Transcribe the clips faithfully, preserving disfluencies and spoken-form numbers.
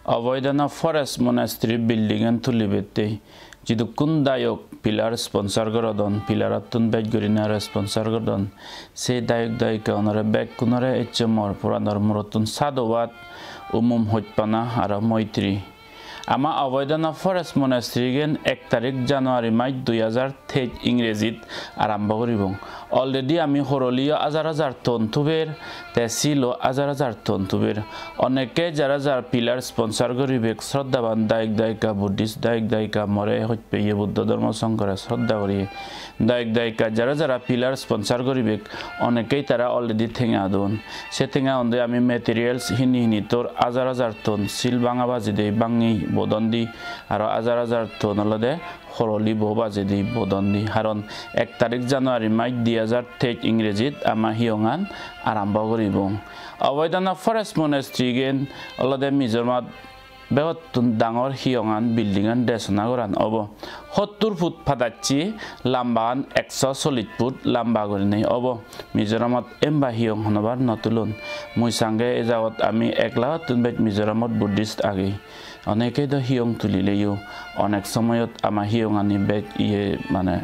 Avoidana forest monastery building and tulibattei. Jidukun dayok pilar sponsor gorodon pilaratun bed gurinara sponsor gorodon. Se dayok dayka onore Bekkunore echemor poranor murottun Sadhuvad umum hochpana aaraw Moitri. Ama avoidana forest monastery gen এক তারিখ জানুয়ারি মাস দুই হাজার তেইশ ইংরেজিত আরম্ভ করিব already আমি হরলিও হাজার হাজার টন তুবের তেসিলো হাজার হাজার টন তুবের অনেকে যারা যারা পিলার স্পন্সর করিবে শ্রদ্ধাবান দায়ক দায়িকা বুদ্ধিস্ট দায়ক দায়িকা মরে হইবে বুদ্ধ ধর্ম সংকরে শ্রদ্ধা করি দায়ক দায়িকা যারা যারা পিলার স্পন্সর করিবে অনেকেই তারা অলরেডি ঠেঙা দন সে ঠেঙা অন্ধে আমি মেটেরিয়ালস হিনি হিনি তোর হাজার হাজার টন সিল ভাঙা বাজি দেই ভাঙি বদন্দি আর হাজার হাজার টন হলদে হরলি বাজে দি বদন্দি কারণ এক তারিখ জানুয়ারি মাস দুই হাজার তেইশ ইংরেজিত আমার hiyongan আরম্ভ করিব অবৈধনা ফরেস্ট মনেস্ট্রি গেন অলদে মিজোরামত বেহতুন ডাঙর hiyongan বিল্ডিংন দেশনা করান অব সত্তর ফুট ফাটাচ্ছি লাম্বান একশ চল্লিশ ফুট লাম্বা করে নেই অব মিজোরামত এমবা hiyong হনবার নতুন মুই সঙ্গে এ যাওয়াত আমি একলা তুনবেট মিজোরামত বুদ্ধিস্ট আগে অনেকেই তো hiyong তুলিলেও অনেক সময়ত আমার hiyongani বেগ ইয়ে মানে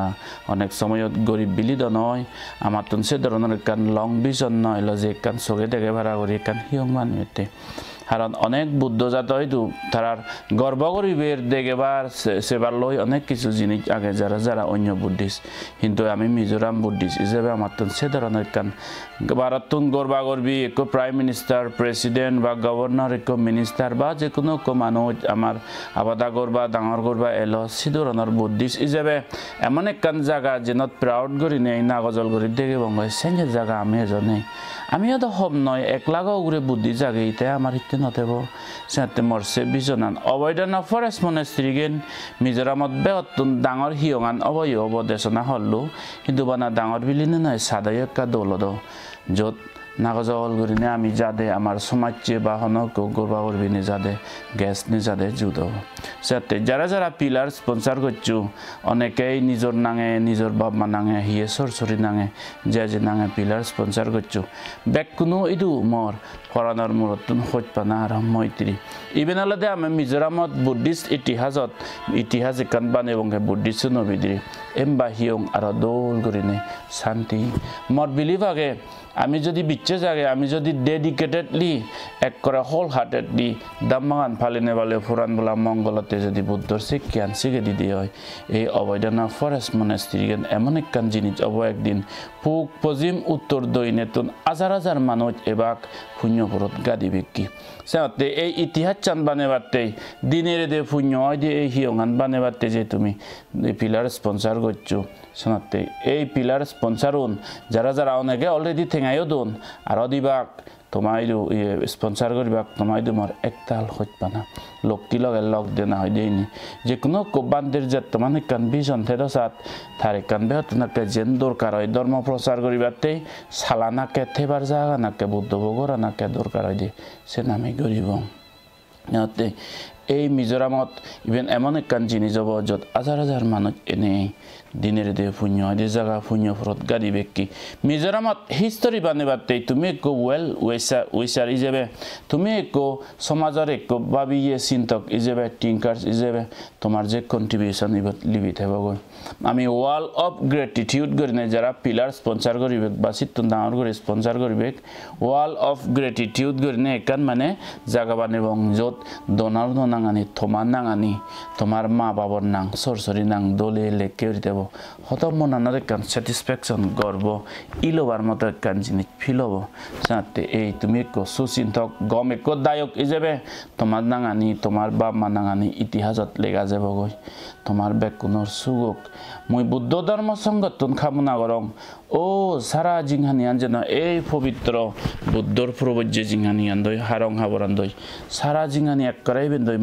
অনেক সময়ত গরিব বিলিদ নয় আমার তুন সে ধরনের কান লং ভিজন নয় লজে কান সগে দেখে ভাড়া করি কান hiyong মানুষতে কারণ অনেক বুদ্ধ জাত হয়তো তারার গর্ব করিবের দেখেবার সেবার লই অনেক কিছু জিনিস আগে যারা যারা অন্য বুদ্ধিস্ট কিন্তু আমি মিজোরাম বুদ্ধিস্ট হিসেবে আমার তো সে ধরনের কান ভারতন গর্বা গর্বি এক প্রাইম মিনিস্টার প্রেসিডেন্ট বা গভর্নর এক মিনিস্টার বা যে কোনো মানুষ আমার আবাদা গর্বা ডাঙর গর্বা এলো সে ধরনের বুদ্ধিস্ট হিসেবে এমন একখান জায়গা যেনত প্রাউড করি নেই না গজল করি দেখে বঙ্গ সেঙ্গে জায়গা আমি এজনে আমিও তো হব নয় একলাগাও ঘুরে বুদ্ধি জাগে ইতে আমার ইতে নতেব সিহঁতে মরছে বিজনান অবৈধনা ফরেস্ট মনেস্ট্রি গেন মিজোরামত বেহতুন ডাঙর hiyongan অবয় অবদেশনা হল্লো কিন্তু বানা ডাঙর বিলিনে নয় সাদাই একা দৌলদ য'ত নাগজল করিনে আমি যাদে আমার সমাজে বা হনক গর্বা করবিনে যাদে গ্যাস নি যাদে জুদ সাথে যারা যারা পিলার স্পন্সর করছু অনেকেই নিজের নাঙে নিজের বাবা নাঙে হিয়ে সরসরি নাঙে যে যে নাঙে পিলার স্পন্সর করছু বেকুনো ইদু মর poranor murottun hochpana aaraw Moitri even আলাদা আমি মিজোরামত বুদ্ধিস্ট ইতিহাসত ইতিহাস একান বানে বঙ্গে বুদ্ধিস্ট নবিদ্রি এমবা hiyong আর দোল করিনে শান্তি মর বিলিভ আগে আমি যদি বিচ্ছে জাগে আমি যদি ডেডিকেটেডলি এক করে হোল হার্টেডলি দাম্মাগান ফালিনে বলে ফুরান বলা মঙ্গলতে যদি বুদ্ধর শিক্ষান শিখে দিতে হয় এই অবৈধনা ফরেস্ট মনেস্ট্রি গেন এমন একখান জিনিস অব একদিন পুক পজিম উত্তর দৈনেতুন হাজার হাজার মানুষ এবাক পুণ্যপুরত গাদি বিক্কি সাথে এই ইতিহাস চান বানেবারতেই দিনের দে পুণ্য হয় যে এই hiyongan বানেবারতে যে তুমি পিলার স্পন্সর করছো শোনাতে এই পিলার স্পন্সরুন যারা যারা অনেকে অলরেডি ঠেঙাইও দোন আর দিবাক তোমায় স্পন্সর করিবাক তোমায় তোমার একতাল hochpana লোকটি লগে লগ দেনা হয় দেয়নি যে কোনো কোবানদের যে তোমার কান ভিজন থেদো সাত তারে কান বেহতনাকে যেন দরকার হয় ধর্ম প্রচার করিবারতেই সালানাকে থেবার জায়গা নাকে বুদ্ধ ভোগরা নাকে দরকার হয় দিয়ে সে নামে গরিব এই মিজোরামত ইভেন এমন একখান জিনিস হব যত হাজার হাজার মানুষ এনে দিনের দে পুণ্য হয় যে জায়গা পুণ্য ফরত গাড়ি বেকি মিজোরামত হিস্টোরি বানেবারতেই তুমি একো ওয়েল ওয়েসার ওয়েসার হিসেবে তুমি একো সমাজের একো ভাবিয়ে চিন্তক হিসেবে টিঙ্কার্স হিসেবে তোমার যে কন্ট্রিবিউশন ইবত লিবি থাকব আমি ওয়াল অফ গ্রেটিটিউড করিনে যারা পিলার স্পন্সর করিবে বা চিত্তন ডাঙর করে স্পন্সর করিবে ওয়াল অফ গ্রেটিটিউড করিনে একান মানে জায়গা বানিব যত ডোনার নাঙানি তোমার নাঙানি তোমার মা বাবার নাং সরসরি নাং দলে লেকে দেব হত মনানোর একখান স্যাটিসফ্যাকশন গর্ব ইলোবার মতো একখান জিনিস ফিল হব যাতে এই তুমি একো সুচিন্তক গম একো দায়ক হিসেবে তোমার নাঙানি তোমার বাপ মা নাঙানি ইতিহাসত লেগা যাব গই তোমার বেকুনোর সুগক মই বুদ্ধ ধর্ম সংগঠন কামনা করং ও সারা জিংহানিয়ান যেন এই পবিত্র বুদ্ধর প্রবজ্য জিংহানিয়ান দই হারং হাবরান দই সারা জিংহানি এক করাই বেন দই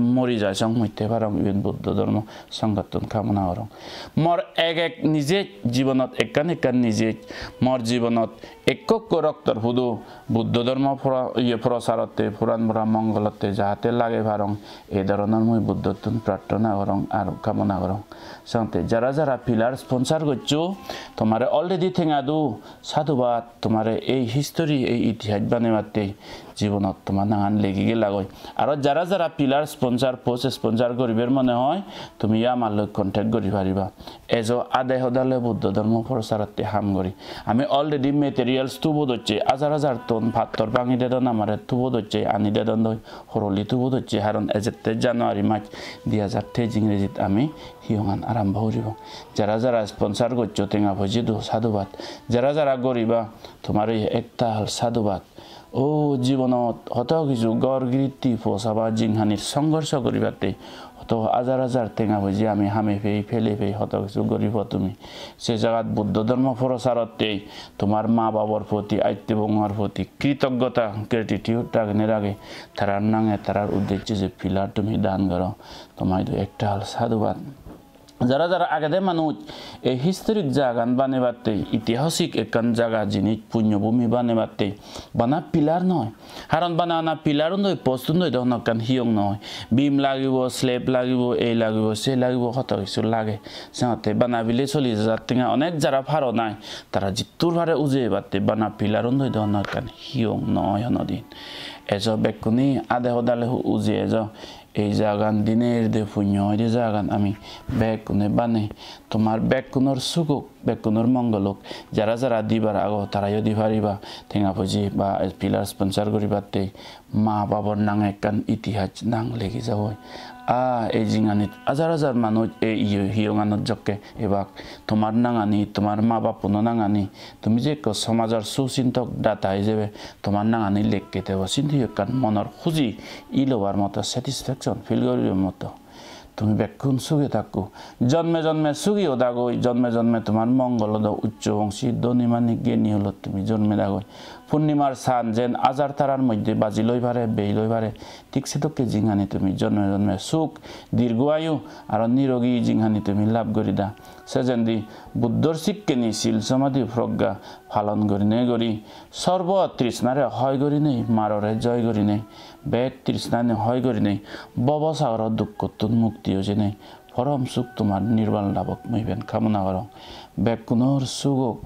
মরি যায় সং মইতে পারং ইবেন বুদ্ধ ধর্ম সংগঠন কামনা করং মর এক এক নিজে জীবনত একান একান নিজে মর জীবনত একক রক্তর হুদু বুদ্ধ ধর্ম ইয়ে প্রচারতে পুরাণ বরা মঙ্গলতে যাহাতে লাগে পারং এই ধরনের মই বুদ্ধত্বন প্রার্থনা করং আর কামনা করং সাথে যারা যারা পিলার স্পন্সর করছো তোমার অলরেডি থেঙাদু সাধুবাদ তোমার এই হিস্টোরি এই ইতিহাস বানাতে জীবনত তোমার নাগান লেগে গেলা গই আর যারা যারা পিলার স্পন্সর পোস্ট স্পন্সর করিবার মনে হয় তুমি আমার লগ কন্ট্যাক্ট করি পারিবা এজো আদে হদালে বুদ্ধ ধর্ম প্রচারতে হাম করি আমি অলরেডি মেটেরিয়ালস তুবো দচ্ছে হাজার হাজার টন ভাতর ভাঙি দেদন আমার তুবো দচ্ছে আনি দেদন দই হরলি তুবো দচ্ছে কারণ এজেতে জানুয়ারি মাস দুই হাজার তেইশ ইংরেজিত আমি hiyongan আরম্ভ করিব যারা যারা স্পন্সর করছো তেঙা ভজি দো সাধুবাদ যারা যারা গরিবা তোমার এই একটা সাধুবাদ ও জীবনত হত কিছু গড় গৃত্তি পোষাবা জিংহানির সংঘর্ষ করিবাতে হত হাজার হাজার টেঙা ভজি আমি হামে ফেই ফেলে ফেই হত কিছু গরিব তুমি সে জায়গাত বুদ্ধ ধর্ম প্রচারতেই তোমার মা বাবার প্রতি আইত্যবঙ্গর প্রতি কৃতজ্ঞতা গ্রেটিটিউড রাখনের আগে তারার নাঙে তারার উদ্দেশ্যে যে পিলার তুমি দান করো তোমায় একটা সাধুবাদ যারা যারা আগে মানুষ এই হিস্টোরিক জায়গান বানাইবাতে ঐতিহাসিক একান জায়গা জিনিস পুণ্যভূমি বানাইবাতে বানা পিলার নয় কারণ বানা পিলার নয় পোস্ট নয় তখন কান হিয়ং নয় বিম লাগিব স্লেব লাগিব এই লাগিব সে লাগিব কত কিছু লাগে সিহঁতে বানাবিলে চলি যাতে অনেক যারা ভালো নাই তারা জিতুর ভারে উজে বাতে বানা পিলার নয় তখন কান হিয়ং নয় হনদিন এজ বেকুনি আদে হদালে উজে এজ এই জাগান দিনের দে পুণ্য এই জাগান আমি বেকুনে বানে তোমার বেকুনর সুখক বেকুনর মঙ্গলক যারা যারা দিবার আগো তারা যদি পারিবা ঠেঙা পুজি বা পিলার স্পন্সর করিবাতে মা বাবার নাং একান ইতিহাস নাং লেগে যাব আ এই জিঙানিত হাজার হাজার মানুষ এই হিয়ঙানত জকে এবাক তোমার নাঙানি তোমার মা বাপুনো নাঙানি তুমি যে সমাজের সুচিন্তক দাতা হিসেবে তোমার নাঙানি লেখকে দেব চিন্তি একান মনের খুঁজি ই লবার মতো স্যাটিসফ্যাকশন ফিল করিবার মতো তুমি বেক্ষণ সুখে থাকো জন্মে জন্মে সুখীও দাগই জন্মে জন্মে তোমার মঙ্গল উচ্চ বংশী ধনী মানিক জ্ঞানী হল তুমি জন্মে দাগই পূর্ণিমার সান যেন আজার তারার মধ্যে বাজি লই পারে বেই লই পারে ঠিক সেতকে জিংহানি তুমি জন্মে জন্মে সুখ দীর্ঘায়ু আর নিরোগী জিংহানি তুমি লাভ করি দা সেজেন দি বুদ্ধর শিক্ষে নি শিল সমাধি প্রজ্ঞা পালন করি নে করি সর্ব তৃষ্ণারে হয় করি নেই মাররে জয় করি নেই বেগ তৃষ্ণানে হয় করি নেই ববসাগর দুঃখ মুক্তি হয়েছে নেই পরম সুখ তোমার নির্বাণ লাভক মহিবেন কামনা কর বেকুনর সুখ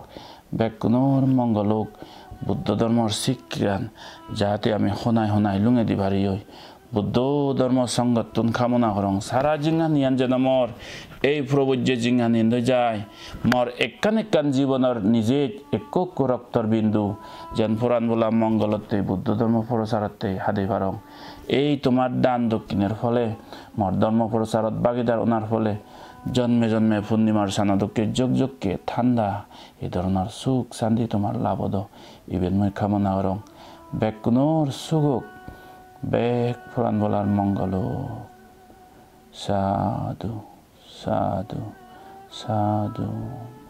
বেকুনর মঙ্গলোক বুদ্ধ ধর্মর শিক্ষান যাতে আমি শনাই শনাই লুঙে দি পারি হই বুদ্ধ ধর্ম সংগঠন কামনা করং সারা জিংহানিয়ান যেন মর এই প্রবজ্য জিংহানি যায় মর একান একান জীবনের নিজে একক রক্তর বিন্দু যেন পুরাণ বলা মঙ্গলতে বুদ্ধ ধর্ম প্রচারতে হাদে পারং এই তোমার দান দক্ষিণের ফলে মর ধর্ম প্রচারত ভাগিদার ওনার ফলে জন্মে জন্মে পূর্ণিমার সানাদকে যোগ যোগকে ঠান্ডা এই ধরনের সুখ শান্তি তোমার লাভদ ইবেন মই কামনা করং বেকুনর সুখ বেক পুরাণ বলার মঙ্গল সাধু সাধু সাধু